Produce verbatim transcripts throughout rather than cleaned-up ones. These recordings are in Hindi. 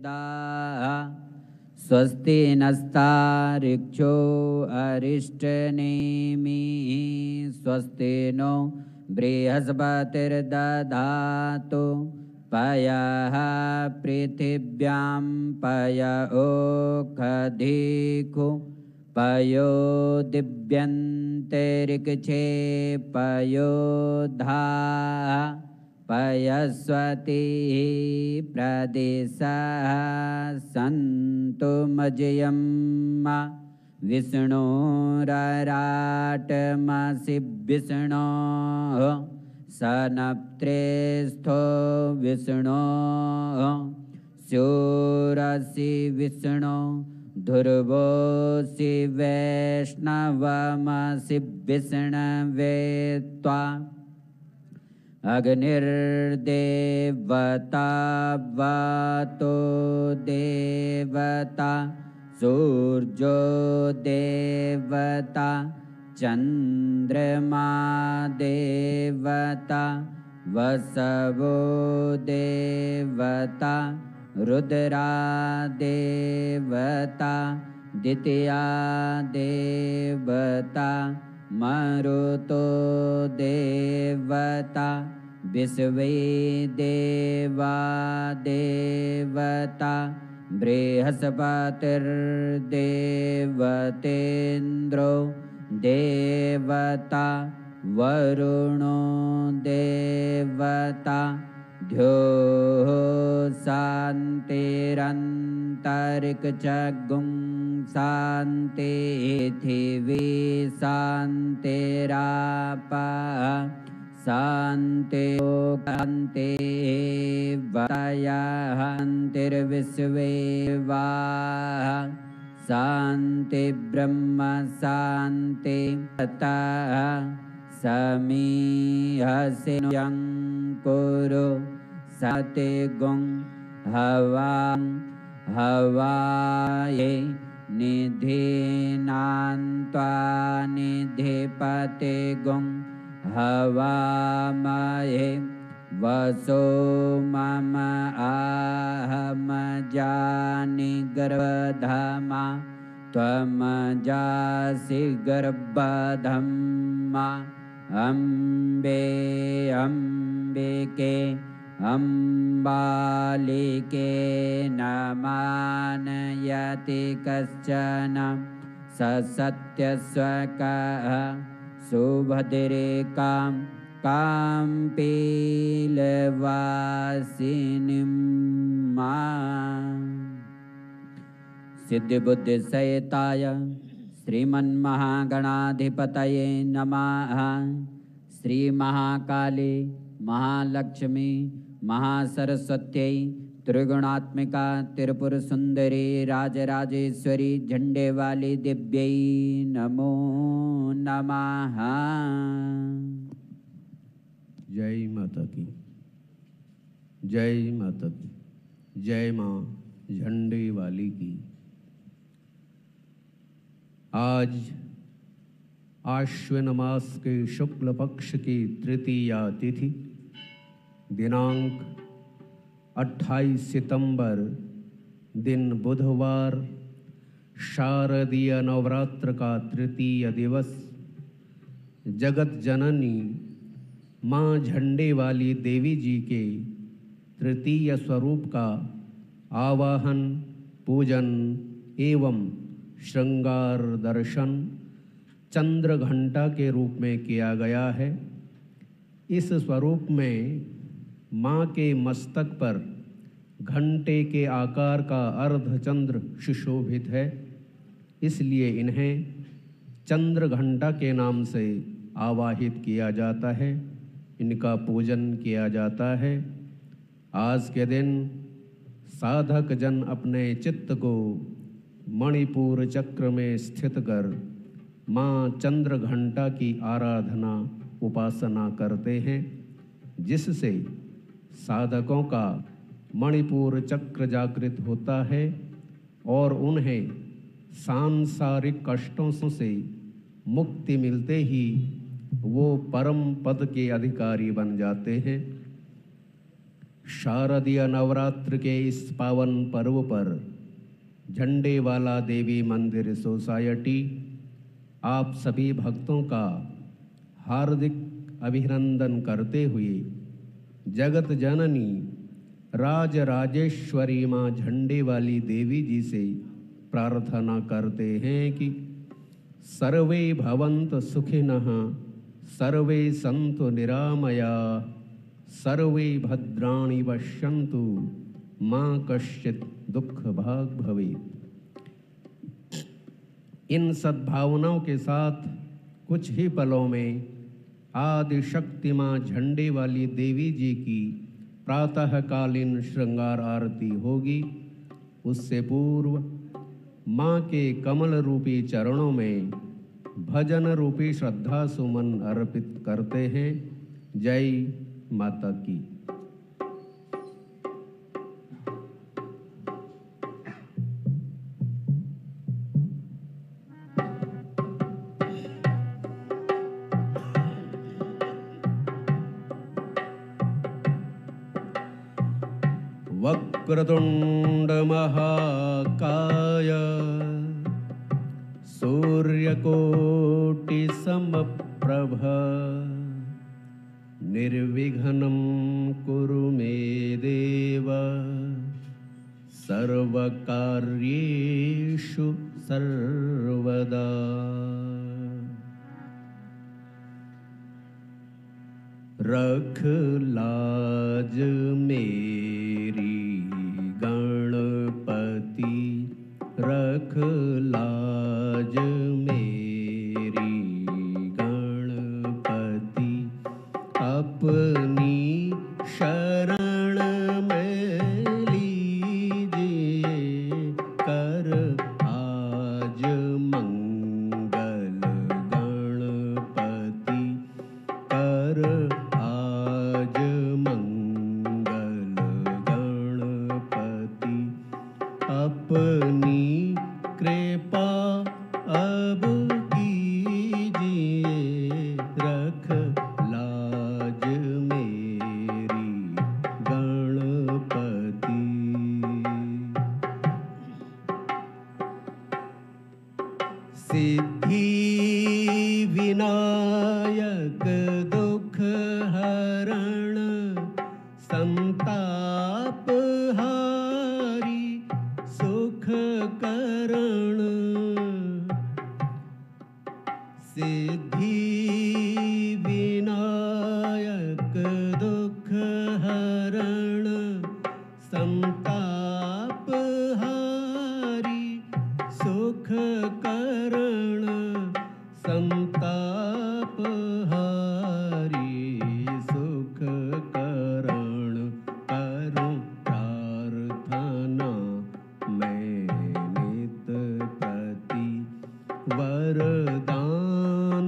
स्वस्ति नस्तारिक्षो अरिष्टनेमिः स्वस्ति नो बृहस्पतिर्दधातु पयः पृथिव्यां पय ओखधिखु पयो दिव्यन्तरिक्षे पयो धाः पयस्वतिः प्रदिशः सन्तु मजयं विष्णुरराटमसि विष्णोः सनप्त्रेस्थो विष्णोः स्योरसि विष्णो ध्रुवोऽसि वैष्णवमसि विष्णवे त्वा अग्निर्देवता वातो देवता सूर्यो देवता चन्द्रमा देवता वसवो देवता रुद्रा देवता द्वितीया देवता मरुतो देवता विश्वे देवा देवता बृहस्पतिर्देवतेन्द्रो देवता वरुणो देवता द्योः शान्तिरन्तरिक्षगुं शान्तिः पृथिवी शान्तिरापः शान्तिः वातयः शान्तिर्विश्वे वाः शान्ति ब्रह्म शान्ति ततः समीहसि यं कुरु सतिगुं हवां हवाये निधिनान्त्वा निधिपतिगुं हवामहे वसो मम आहमजानि गर्भधमा त्वमजासि गर्भधम्मा अम्बे अम्बिके अम्बालिके नमानयति कश्चन स सत्यस्वकः सुभद्रेकां कां पीलवासिनीं सिद्धिबुद्धिसहिताय श्रीमन्महागणाधिपतये नमः। श्री महाकाली महालक्ष्मी महासरस्वत्यै त्रिगुणात्मिका त्रिपुर सुंदरी राजराजेश्वरी झंडे वाली दिव्यै नमो नमः। जय माता की, जय माता की, जय माँ झंडे वाली की। आज आश्विन मास के शुक्ल पक्ष की तृतीया तिथि दिनांक अट्ठाईस सितंबर दिन बुधवार शारदीय नवरात्र का तृतीय दिवस जगत जननी माँ झंडे वाली देवी जी के तृतीय स्वरूप का आवाहन पूजन एवं श्रृंगार दर्शन चंद्र घंटा के रूप में किया गया है। इस स्वरूप में माँ के मस्तक पर घंटे के आकार का अर्धचंद्र सुशोभित है, इसलिए इन्हें चंद्र घंटा के नाम से आवाहित किया जाता है, इनका पूजन किया जाता है। आज के दिन साधक जन अपने चित्त को मणिपुर चक्र में स्थित कर माँ चंद्र घंटा की आराधना उपासना करते हैं, जिससे साधकों का मणिपुर चक्र जागृत होता है और उन्हें सांसारिक कष्टों से मुक्ति मिलते ही वो परम पद के अधिकारी बन जाते हैं। शारदीय नवरात्र के इस पावन पर्व पर झंडे वाला देवी मंदिर सोसाइटी आप सभी भक्तों का हार्दिक अभिनंदन करते हुए जगत जननी राज राजेश्वरी माँ झंडे वाली देवी जी से प्रार्थना करते हैं कि सर्वे भवन्तु सुखिनः, सर्वे सन्तु निरामया, सर्वे भद्राणि पश्यन्तु, माँ कश्चित् दुख भाग भवेत्। इन सद्भावनाओं के साथ कुछ ही पलों में आदि शक्ति माँ झंडे वाली देवी जी की प्रातःकालीन श्रृंगार आरती होगी। उससे पूर्व माँ के कमल रूपी चरणों में भजन रूपी श्रद्धा सुमन अर्पित करते हैं। जय माता की। वक्रतुंड महाकाय सूर्यकोटि समप्रभ निर्विघ्नं कुरु मे देव सर्वकार्येषु सर्वदा। रख लाज मेरी गणपति, रख लाज मेरी गणपति, अपनी शरण में लीजिए कर आज मंगल गणपति, कर आज मंगल गणपति, अपनी कृपा अब कीजिए, रख लाज मेरी गणपति। सिद्धि विनायक दुख हरण संताप हारी सुख करण, सिद्धि विनायक दुख हरण संताप हारी सुख करण, संताप हारी सुख करण। करूं प्रार्थना मैं नित प्रति, वरदान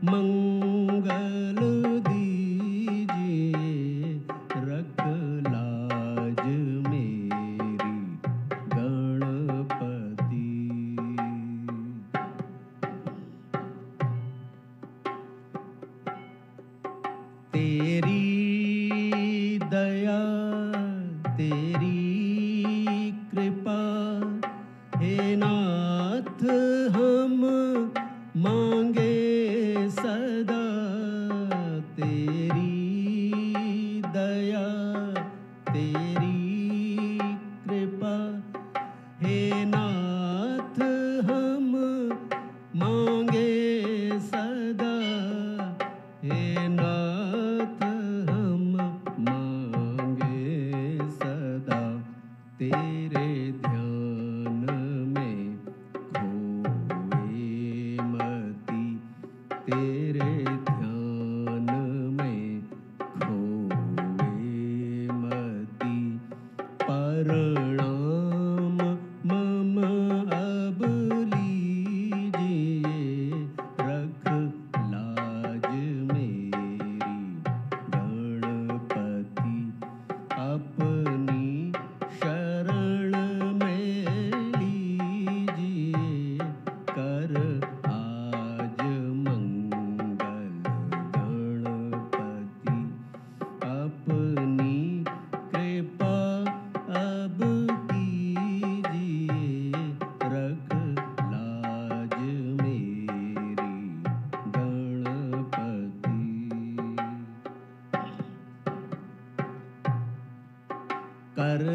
मंगल दीजिए, रख लाज मेरी गणपति। तेरी दया तेरी कृपा हे नाथ हम मांगे सदा, तेरी दया तेरी कृपा हे नाथ हम मांगे सदा, हे नाथ हम मांगे सदा। तेरे ध्यान में खोए मति, तेरे ध्यान में खोए मति, प्रणाम मम अब लीजिए, रख लाज मेरी गणपति, अपनी शरण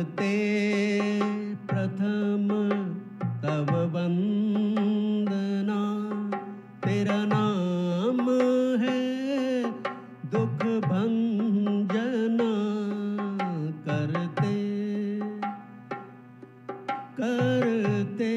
करते प्रथम तव वंदना, तेरा नाम है दुख भंजना। करते करते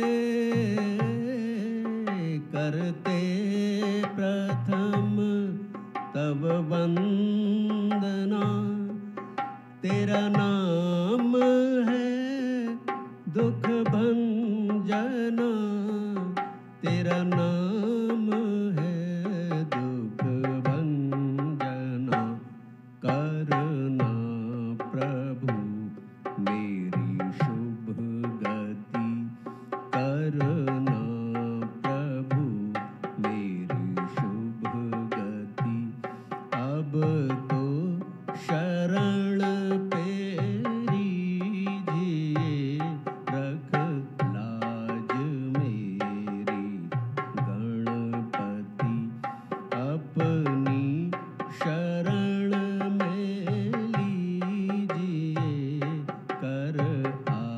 करते प्रथम तव वंदना, तेरा नाम है दुख भंजना। तेरा नाम है दुख भंजना। करना प्रभु मेरी शुभ गति, करना प्रभु मेरी शुभ गति। अब तो शरण पेरी जिए, रख लाज मेरी गणपति। अपनी शरण में लीजिए, कर